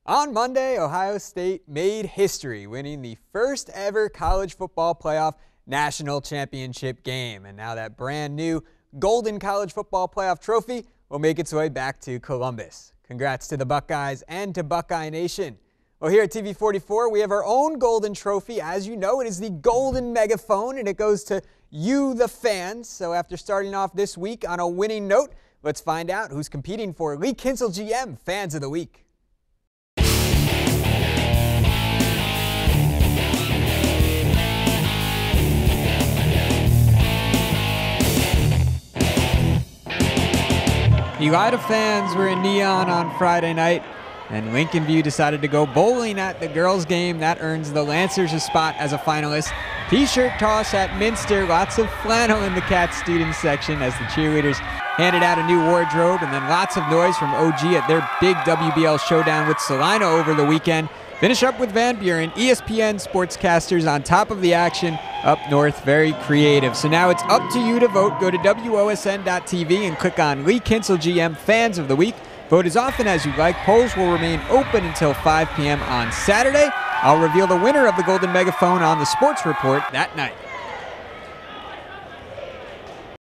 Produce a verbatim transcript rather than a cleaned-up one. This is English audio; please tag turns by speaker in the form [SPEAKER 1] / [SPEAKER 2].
[SPEAKER 1] On Monday, Ohio State made history, winning the first ever college football playoff national championship game. And now that brand new Golden College Football Playoff trophy will make its way back to Columbus. Congrats to the Buckeyes and to Buckeye Nation. Well, here at T V forty-four, we have our own Golden Trophy. As you know, it is the Golden Megaphone, and it goes to you, the fans. So after starting off this week on a winning note, let's find out who's competing for Lee Kinstle G M Fans of the Week. Elida fans were in Neon on Friday night, and Lincoln View decided to go bowling at the girls' game. That earns the Lancers a spot as a finalist. T-shirt toss at Minster, lots of flannel in the Cat student section as the cheerleaders handed out a new wardrobe, and then lots of noise from O G at their big W B L showdown with Salina over the weekend. Finish up with Van Buren, E S P N sportscasters on top of the action up north, very creative. So now it's up to you to vote. Go to W O S N dot T V and click on Lee Kinstle G M Fans of the Week. Vote as often as you like. Polls will remain open until five p m on Saturday. I'll reveal the winner of the Golden Megaphone on the Sports Report that night.